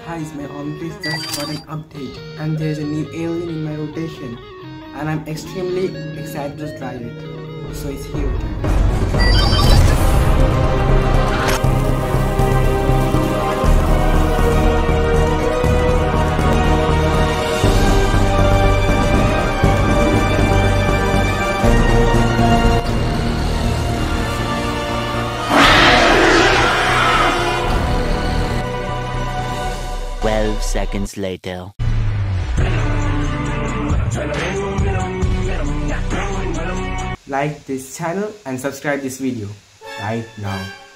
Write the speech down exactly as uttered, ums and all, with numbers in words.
Guys, my Omnitrix just got an update and there's a new alien in my rotation and I'm extremely excited to drive it. So it's here. Twelve seconds later. Like this channel and subscribe this video right now.